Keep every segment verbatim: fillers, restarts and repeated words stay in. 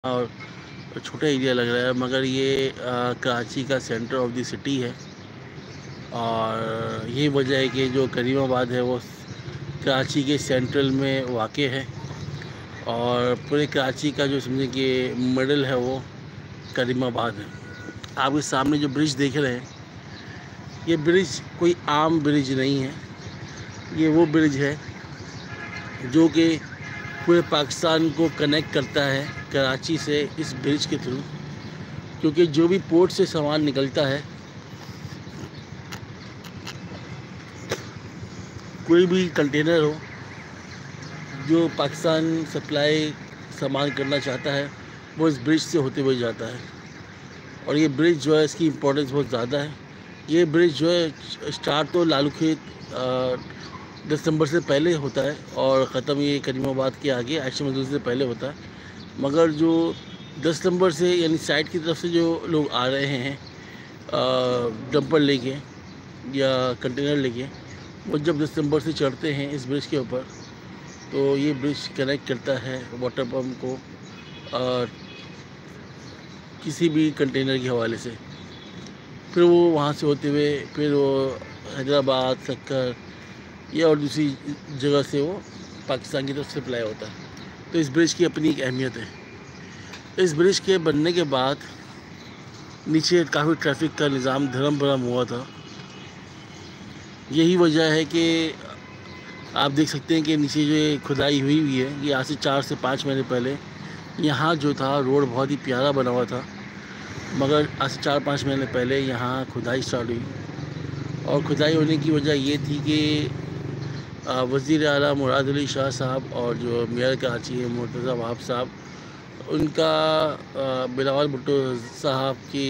और छोटा एरिया लग रहा है, मगर ये आ, कराची का सेंटर ऑफ द सिटी है। और यही वजह है कि जो करीमाबाद है वो कराची के सेंट्रल में वाक़ है। और पूरे कराची का जो समझे कि मिडल है वो करीमाबाद है। आप इस सामने जो ब्रिज देख रहे हैं, ये ब्रिज कोई आम ब्रिज नहीं है। ये वो ब्रिज है जो कि पूरे पाकिस्तान को कनेक्ट करता है कराची से इस ब्रिज के थ्रू। क्योंकि जो भी पोर्ट से सामान निकलता है, कोई भी कंटेनर हो जो पाकिस्तान सप्लाई सामान करना चाहता है, वो इस ब्रिज से होते हुए जाता है। और ये ब्रिज जो है, इसकी इम्पोर्टेंस बहुत ज़्यादा है। ये ब्रिज जो है स्टार्ट तो लालू खेत दस नंबर से पहले होता है और ख़त्म ये करीमाबाद के आगे आयशा मंजिल से पहले होता है। मगर जो दस नंबर से यानी साइड की तरफ से जो लोग आ रहे हैं डंपर लेके या कंटेनर लेके, वो जब दस नंबर से चढ़ते हैं इस ब्रिज के ऊपर, तो ये ब्रिज कनेक्ट करता है वाटर पम्प को आ, किसी भी कंटेनर के हवाले से। फिर वो वहाँ से होते हुए फिर वो हैदराबाद, सक्कर या और दूसरी जगह से वो पाकिस्तान की तरफ सप्लाई होता है। तो इस ब्रिज की अपनी एक अहमियत है। इस ब्रिज के बनने के बाद नीचे काफ़ी ट्रैफिक का निज़ाम धर्म भरम हुआ था। यही वजह है कि आप देख सकते हैं कि नीचे जो खुदाई हुई हुई है, ये आज से चार से पाँच महीने पहले यहाँ जो था रोड बहुत ही प्यारा बना हुआ था, मगर आज से चार पाँच महीने पहले यहाँ खुदाई स्टार्ट हुई। और खुदाई होने की वजह ये थी कि वज़ीर आला मुराद अली शाह साहब और जो मेयर कराची है मुर्तज़ा वहाब साहब, उनका बिलावल भुट्टो साहब की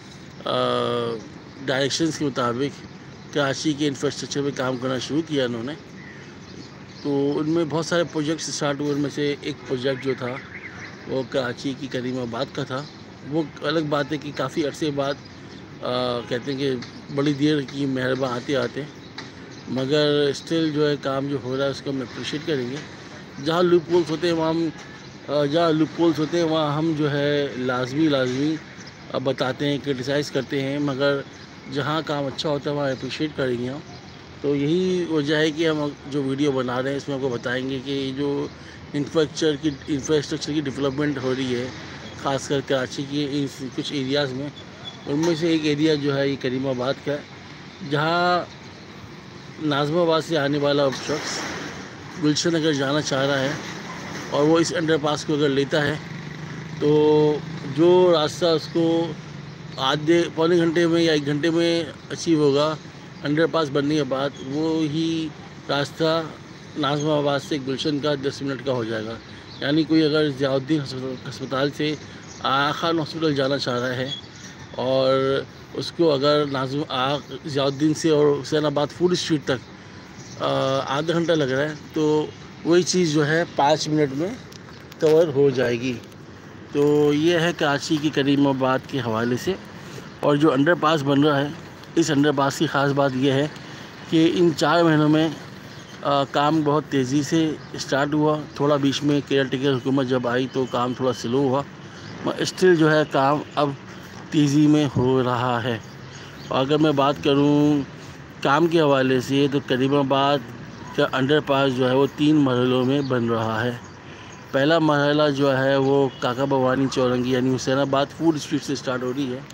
डायरेक्शंस के मुताबिक कराची के इंफ्रास्ट्रक्चर पे काम करना शुरू किया उन्होंने। तो उनमें बहुत सारे प्रोजेक्ट्स स्टार्ट हुए। उनमें से एक प्रोजेक्ट जो था वो कराची की करीमाबाद का था। वो अलग बात है कि काफ़ी अरसे बाद आ, कहते हैं कि बड़ी देर की मेहरबा आते आते, मगर स्टिल जो है काम जो हो रहा है उसको हम अप्रिशिएट करेंगे। जहाँ लूप होल्स होते हैं वहाँ हम जहाँ लूप होल्स होते हैं वहाँ हम जो है लाजमी लाजमी बताते हैं, क्रिटिसाइज़ करते हैं, मगर जहाँ काम अच्छा होता है वहाँ अप्रिशिएट करेंगे हम। तो यही वजह है कि हम जो वीडियो बना रहे हैं इसमें आपको बताएंगे कि जो इंफ्रास्ट्रक्चर की इंफ्रास्ट्रक्चर की डेवलपमेंट हो रही है ख़ासकर कराची के इन कुछ एरियाज़ में, उनमें से एक एरिया जो है ये करीमाबाद का है, जहाँ नाज़माबाद से आने वाला शख्स गुलशन अगर जाना चाह रहा है और वो इस अंडरपास को अगर लेता है, तो जो रास्ता उसको आधे पौने घंटे में या एक घंटे में अचीव होगा अंडरपास बनने के बाद, वो ही रास्ता नाज़माबाद से गुलशन का दस मिनट का हो जाएगा। यानी कोई अगर ज़ियाउद्दीन अस्पताल से आगा खान हॉस्पिटल जाना चाह रहा है और उसको अगर नाज़म ज़ियाउद्दीन से और हुसैनाबाद फूड स्ट्रीट तक आधा घंटा लग रहा है, तो वही चीज़ जो है पाँच मिनट में कवर हो जाएगी। तो ये है कराची की करीमाबाद के हवाले से। और जो अंडरपास बन रहा है, इस अंडरपास की ख़ास बात यह है कि इन चार महीनों में आ, काम बहुत तेज़ी से स्टार्ट हुआ। थोड़ा बीच में केयर टेकर हुकूमत जब आई तो काम थोड़ा स्लो हुआ, मगर स्टिल जो है काम अब तेज़ी में हो रहा है। और अगर मैं बात करूं काम के हवाले से, तो करीमाबाद का अंडरपास जो है वो तीन मरहलों में बन रहा है। पहला मरहला जो है वो काका भवानी चौरंगी यानी हुसैनाबाद फूड स्ट्रीट से स्टार्ट हो रही है,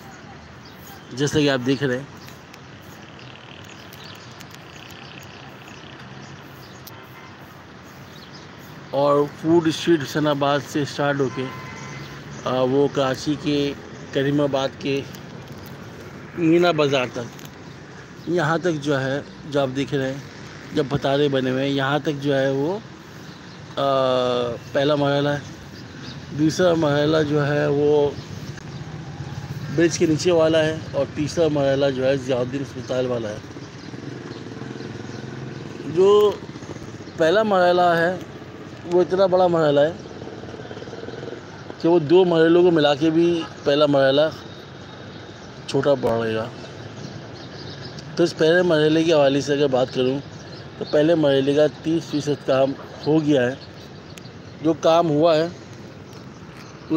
जैसे कि आप देख रहे हैं। और फूड स्ट्रीट हुसैनाबाद से स्टार्ट होके वो कराची के करीमाबाद के मीना बाज़ार तक, यहाँ तक जो है जो आप देख रहे हैं, जब बतारे बने हुए हैं यहाँ तक जो है वो आ, पहला मरहला है। दूसरा मरहला जो है वो ब्रिज के नीचे वाला है और तीसरा मरहला जो है ज़ियाउद्दीन अस्पताल वाला है। जो पहला मरहला है वो इतना बड़ा मरहला है कि वो दो मरहलों को मिला के भी पहला मरहला छोटा पड़ेगा। तो इस पहले मरहले के हवाले से अगर बात करूं, तो पहले मरहले का तीस फीसद काम हो गया है। जो काम हुआ है